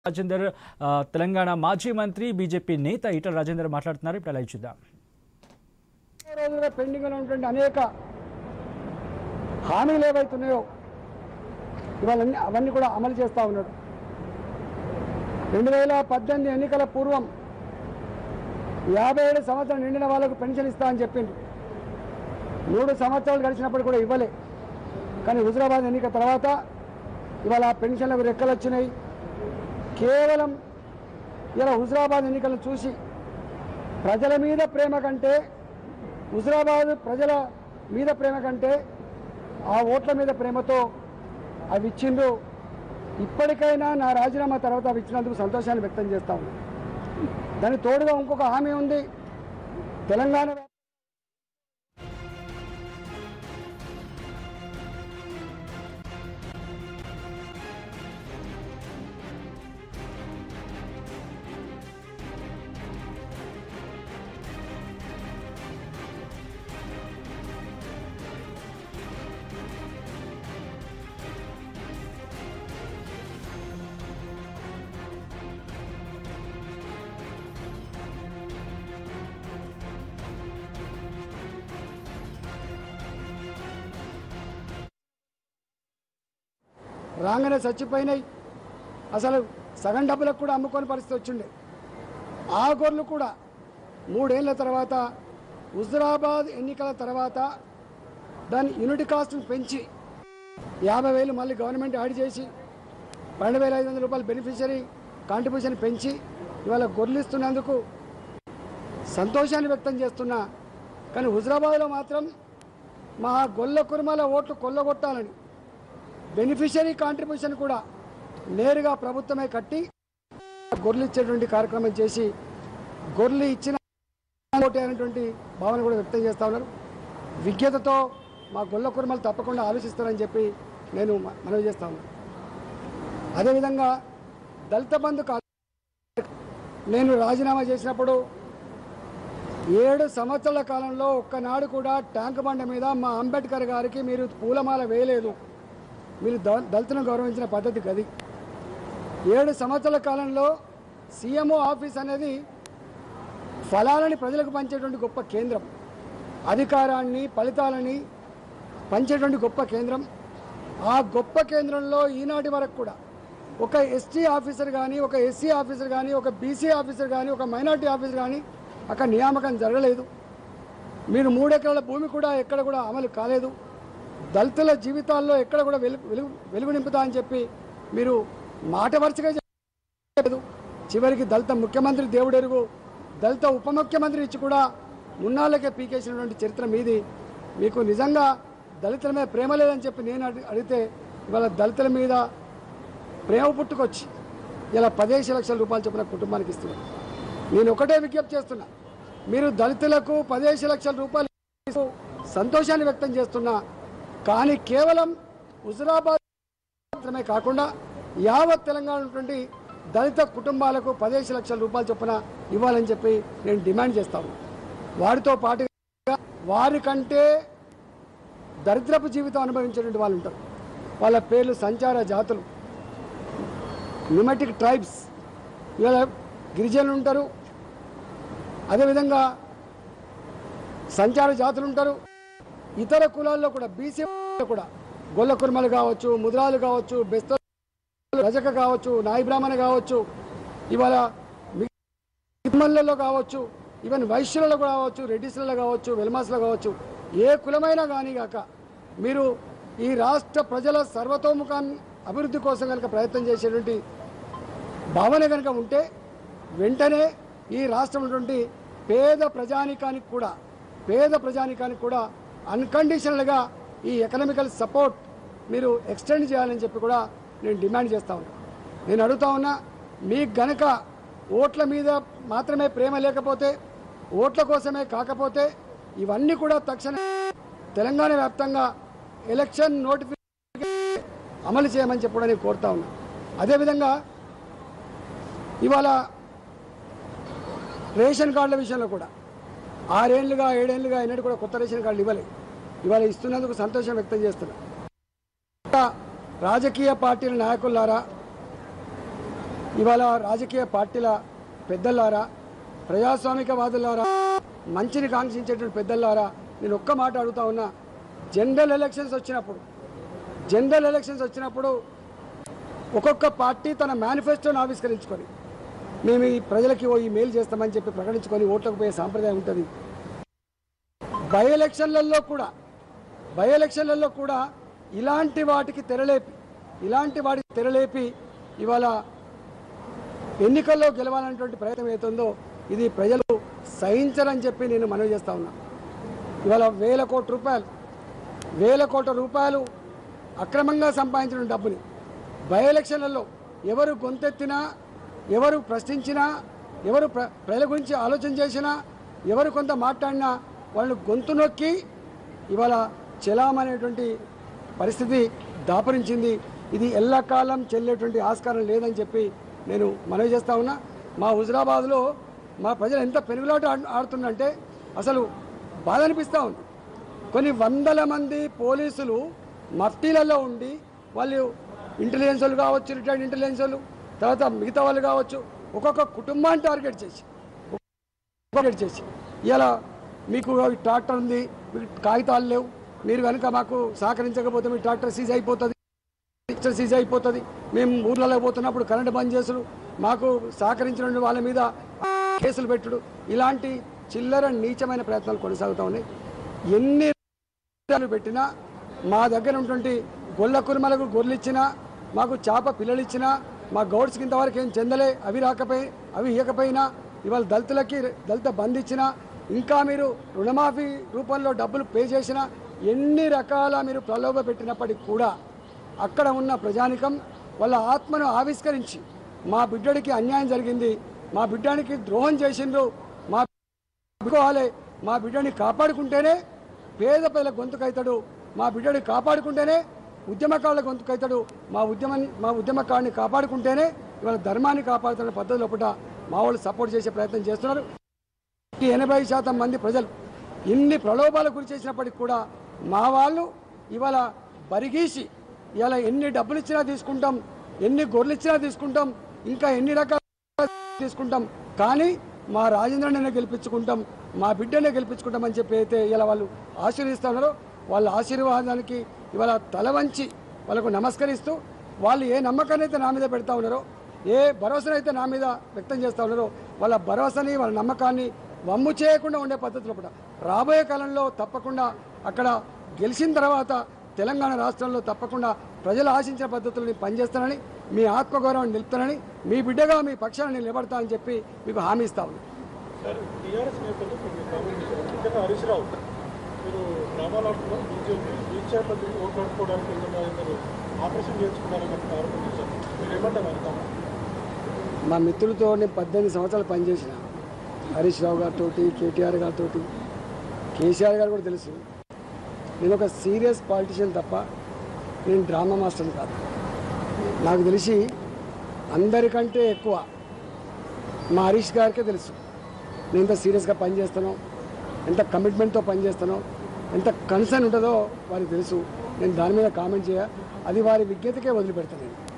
రాజేందర్ తెలంగాణ మాజీ మంత్రి బీజేపీ నేత ఈటల రాజేందర్ మాట్లాడుతున్నారు. ఇప్పుడు లైవ్ చూద్దాం. రోజులుగా పెండింగ్ లో ఉన్నటువంటి అనేక హామీలు ఏవైతున్నాయో ఇవాళ అవన్నీ కూడా అమలు చేస్తూ ఉన్నాడు. 2018 ఎన్నికల పూర్వం 57 సంవత్సరాలు నిండిన వాళ్ళకు పెన్షన్ ఇస్తా అని చెప్పిండు. 3 సంవత్సరాలు గడిచినప్పుడు కూడా ఇవ్వలే. కానీ హుజురాబాద్ ఎన్నిక తర్వాత ఇవాళ పెన్షన్లకు రెక్కలు వచ్చినాయి. కేవలం ఇలా హుజురాబాద్ ఎన్నికలను చూసి ప్రజల మీద ప్రేమ కంటే, హుజురాబాద్ ప్రజల మీద ప్రేమ కంటే ఆ ఓట్ల మీద ప్రేమతో అవి ఇచ్చిండ్రు. ఇప్పటికైనా నా రాజీనామా తర్వాత అవి ఇచ్చినందుకు సంతోషాన్ని వ్యక్తం చేస్తా ఉన్నాను. దానికి తోడుగా ఇంకొక హామీ ఉంది. తెలంగాణ రాగానే చచ్చిపోయినాయి. అసలు సగం డబ్బులకు కూడా అమ్ముకొని పరిస్థితి వచ్చిండే. ఆ గొర్రెలు కూడా 3 ఏళ్ల తర్వాత హుజురాబాద్ ఎన్నికల తర్వాత దాని యూనిట్ కాస్ట్ను పెంచి 50,000 మళ్ళీ గవర్నమెంట్ యాడ్ చేసి 12,500 రూపాయలు బెనిఫిషరీ కాంట్రిబ్యూషన్ పెంచి ఇవాళ గొర్రెలు ఇస్తున్నందుకు సంతోషాన్ని వ్యక్తం చేస్తున్నా. కానీ హుజురాబాద్లో మాత్రం మా గొల్ల కుర్మల ఓట్లు కొల్లగొట్టాలని బెనిఫిషరీ కాంట్రిబ్యూషన్ కూడా నేరుగా ప్రభుత్వమే కట్టి గొర్రెలు ఇచ్చేటువంటి కార్యక్రమం చేసి గొర్రెలు ఇచ్చిన అనేటువంటి భావన కూడా వ్యక్తం చేస్తూ ఉన్నారు. విజ్ఞతతో మా గొల్ల కుర్మలు తప్పకుండా ఆలోచిస్తారని చెప్పి నేను మనవి చేస్తా ఉన్నాను. అదేవిధంగా దళిత బంధు నేను రాజీనామా చేసినప్పుడు 7 సంవత్సరాల కాలంలో ఒక్కనాడు కూడా ట్యాంక్ బండ మీద మా అంబేద్కర్ గారికి మీరు పూలమాల వేయలేదు. మీరు దళితులను గౌరవించిన పద్ధతి గది. 7 సంవత్సరాల కాలంలో సీఎంఓ ఆఫీస్ అనేది ఫలాలని ప్రజలకు పంచేటువంటి గొప్ప కేంద్రం, అధికారాన్ని ఫలితాలని పంచేటువంటి గొప్ప కేంద్రం. ఆ గొప్ప కేంద్రంలో ఈనాటి వరకు కూడా ఒక ఎస్టీ ఆఫీసర్ కానీ, ఒక ఎస్సీ ఆఫీసర్ కానీ, ఒక బీసీ ఆఫీసర్ కానీ, ఒక మైనార్టీ ఆఫీసర్ కానీ అక్కడ నియామకం జరగలేదు. మీరు 3 ఎకరాల భూమి కూడా ఎక్కడ కూడా అమలు కాలేదు. దళితుల జీవితాల్లో ఎక్కడ కూడా వెలుగు నింపుతా అని చెప్పి మీరు మాట వరుసగా చెప్పలేదు. చివరికి దళిత ముఖ్యమంత్రి దేవుడెరుగు, దళిత ఉప ముఖ్యమంత్రి ఇచ్చి కూడా మున్నాళ్ళకే పీకేసినటువంటి చరిత్ర మీది. మీకు నిజంగా దళితుల మీద ప్రేమ లేదని చెప్పి నేను అడిగితే ఇవాళ దళితుల మీద ప్రేమ పుట్టుకొచ్చి ఇలా 15 లక్షల రూపాయలు చొప్పున కుటుంబానికి ఇస్తున్నారు. నేను ఒకటే విజ్ఞప్తి చేస్తున్నా, మీరు దళితులకు 15 లక్షల రూపాయలు సంతోషాన్ని వ్యక్తం చేస్తున్నా. కానీ కేవలం హుజురాబాద్ మాత్రమే కాకుండా యావత్ తెలంగాణ ఉన్నటువంటి దళిత కుటుంబాలకు 15 లక్షల రూపాయలు చొప్పున ఇవ్వాలని చెప్పి నేను డిమాండ్ చేస్తాను. వారితో పాటుగా వారికంటే దరిద్రపు జీవితం అనుభవించేటువంటి వాళ్ళు ఉంటారు. వాళ్ళ పేర్లు సంచార జాతులు, న్యూమటిక్ ట్రైబ్స్. ఇవాళ గిరిజనులు ఉంటారు, అదేవిధంగా సంచార జాతులు ఉంటారు. ఇతర కులాల్లో కూడా బీసీ కూడా గొల్ల కుర్మలు కావచ్చు, ముద్రాలు కావచ్చు, బెస్త రజక కావచ్చు, నాయి బ్రాహ్మణ కావచ్చు, ఇవాళ మిమ్మల్లలో కావచ్చు, ఈవెన్ వైశ్యులలో కూడా కావచ్చు, రెడ్డిస్లలో కావచ్చు, వెల్మాస్లో కావచ్చు, ఏ కులమైనా కానీ కాక మీరు ఈ రాష్ట్ర ప్రజల సర్వతోముఖాన్ని అభివృద్ధి కోసం కనుక ప్రయత్నం చేసేటువంటి భావన కనుక ఉంటే వెంటనే ఈ రాష్ట్రంలో పేద ప్రజానికానికి కూడా అన్కండిషనల్గా ఈ ఎకనామికల్ సపోర్ట్ మీరు ఎక్స్టెండ్ చేయాలని చెప్పి కూడా నేను డిమాండ్ చేస్తా ఉన్నా. నేను అడుగుతా ఉన్నా, మీకు గనక ఓట్ల మీద మాత్రమే ప్రేమ లేకపోతే, ఓట్ల కోసమే కాకపోతే ఇవన్నీ కూడా తక్షణ తెలంగాణ వ్యాప్తంగా ఎలక్షన్ నోటిఫికేషన్ అమలు చేయమని చెప్పి కూడా నేను కోరుతా ఉన్నా. అదేవిధంగా ఇవాళ రేషన్ కార్డుల విషయంలో కూడా 6 ఏళ్ళుగా 7 ఏళ్ళుగా అయినట్టు కూడా కొత్త రేషన్ కార్డులు ఇవ్వలేదు. ఇవాళ ఇస్తున్నందుకు సంతోషం వ్యక్తం చేస్తున్నా. రాజకీయ పార్టీల నాయకులారా ఇవాళ రాజకీయ పార్టీల పెద్దలారా, ప్రజాస్వామికవాదులారా, మంచిని కాంక్షించేటువంటి పెద్దలారా, నేను ఒక్క మాట అడుగుతా ఉన్నా. జనరల్ ఎలక్షన్స్ వచ్చినప్పుడు ఒక్కొక్క పార్టీ తన మేనిఫెస్టోను ఆవిష్కరించుకొని మేము ఈ ప్రజలకి ఈ మేలు చేస్తామని చెప్పి ప్రకటించుకొని ఓట్లకు పోయే సాంప్రదాయం ఉంటుంది. బై ఎలక్షన్లలో కూడా ఇలాంటి వాటికి తెరలేపి ఇవాళ ఎన్నికల్లో గెలవాలనేటువంటి ప్రయత్నం అవుతుందో ఇది ప్రజలు సహించరని చెప్పి నేను మనవి చేస్తా ఉన్నా. ఇవాళ వేల కోట్ల రూపాయలు అక్రమంగా సంపాదించిన డబ్బుని బై ఎలక్షన్లలో ఎవరు గొంతెత్తినా, ఎవరు ప్రశ్నించినా, ఎవరు ప్రజల గురించి ఆలోచన చేసినా, ఎవరు కొంత మాట్లాడినా వాళ్ళు గొంతు నొక్కి ఇవాళ చెలామనేటువంటి పరిస్థితి దాపరించింది. ఇది ఎల్లకాలం చెల్లేటువంటి ఆస్కారం లేదని చెప్పి నేను మనవి చేస్తా ఉన్నా. మా హుజురాబాద్లో మా ప్రజలు ఎంత పెనుగులాట ఆడుతుందంటే అసలు బాధ అనిపిస్తూ ఉంది. కొన్ని వందల మంది పోలీసులు మఫ్టీలలో ఉండి వాళ్ళు ఇంటెలిజెన్స్ వాళ్ళు కావచ్చు, రిటైర్డ్ ఇంటెలిజెన్స్ వాళ్ళు, తర్వాత మిగతా వాళ్ళు కావచ్చు, ఒక్కొక్క కుటుంబాన్ని టార్గెట్ చేసి ఇలా మీకు ట్రాక్టర్ ఉంది, మీకు కాగితాలు లేవు, మీరు కనుక మాకు సహకరించకపోతే మీ ట్రాక్టర్ సీజ్ అయిపోతుంది, మేము ఊర్లలో పోతున్నప్పుడు కరెంటు బంద్ చేసుడు, మాకు సహకరించిన వాళ్ళ మీద కేసులు పెట్టుడు, ఇలాంటి చిల్లర నీచమైన ప్రయత్నాలు కొనసాగుతూ ఉన్నాయి. ఎన్ని పెట్టినా మా దగ్గర ఉన్నటువంటి గొల్ల కుర్మలకు గొర్రెలు ఇచ్చినా, మాకు చేప పిల్లలు ఇచ్చినా, మా గౌడ్స్కి ఇంతవరకు ఏం చెందలే, అవి ఇవ్వకపోయినా, ఇవాళ దళిత బంద్ ఇచ్చినా, ఇంకా మీరు రుణమాఫీ రూపంలో డబ్బులు పే చేసినా, ఎన్ని రకాల మీరు ప్రలోభ పెట్టినప్పటికీ కూడా అక్కడ ఉన్న ప్రజానికం వాళ్ళ ఆత్మను ఆవిష్కరించి మా బిడ్డడికి అన్యాయం జరిగింది, మా బిడ్డానికి ద్రోహం చేసిండ్రు, మా బిడ్డని కాపాడుకుంటేనే పేద ప్రజల గొంతుకైతాడు, మా బిడ్డని కాపాడుకుంటేనే ఉద్యమకారుల గొంతుకైతాడు, మా ఉద్యమకారుని కాపాడుకుంటేనే ఇవాళ ధర్మాన్ని కాపాడుతున్న పద్ధతి లోపల మా వాళ్ళు సపోర్ట్ చేసే ప్రయత్నం చేస్తున్నారు. 80% మంది ప్రజలు ఇన్ని ప్రలోభాలకు గురి చేసినప్పటికీ కూడా మా వాళ్ళు ఇవాళ బరిగీసి ఇవాళ ఎన్ని డబ్బులు ఇచ్చినా తీసుకుంటాం, ఎన్ని గొర్రెలు ఇచ్చినా తీసుకుంటాం, ఇంకా ఎన్ని రకాల తీసుకుంటాం, కానీ మా రాజేంద్రనే గెలిపించుకుంటాం, మా బిడ్డనే గెలిపించుకుంటాం అని చెప్పి అయితే ఇలా వాళ్ళు ఆశీర్వదిస్తున్నారో వాళ్ళ ఆశీర్వాదానికి ఇవాళ తల వంచి వాళ్ళకు నమస్కరిస్తూ వాళ్ళు ఏ నమ్మకాన్ని అయితే నా మీద పెడతా ఉన్నారో, ఏ భరోసానైతే నా మీద వ్యక్తం చేస్తూ ఉన్నారో వాళ్ళ భరోసాని వాళ్ళ నమ్మకాన్ని వమ్ము చేయకుండా ఉండే పద్ధతిలో కూడా రాబోయే కాలంలో తప్పకుండా అక్కడ గెలిచిన తర్వాత తెలంగాణ రాష్ట్రంలో తప్పకుండా ప్రజలు ఆశించిన పద్ధతులని పనిచేస్తానని, మీ ఆత్మగౌరవాన్ని నిలుపుతానని, మీ బిడ్డగా మీ పక్షాన్ని నిలబడతానని చెప్పి మీకు హామీ ఇస్తా ఉన్నాను. మా మిత్రులతో నేను 18 సంవత్సరాలు పనిచేసిన, హరీష్ రావు గారితో, కేటీఆర్ గారితో, కేసీఆర్ గారు కూడా తెలుసు. నేను ఒక సీరియస్ పాలిటిషియన్ తప్ప నేను డ్రామా మాస్టర్ని కాదు. నాకు తెలిసి అందరికంటే ఎక్కువ మా హరీష్ గారికే తెలుసు నేను ఎంత సీరియస్గా పనిచేస్తానో, ఎంత కమిట్మెంట్తో పనిచేస్తానో, ఎంత కన్సర్న్ ఉంటుందో వారికి తెలుసు. నేను దాని మీద కామెంట్ అది వారి విజ్ఞతకే వదిలిపెడతాను.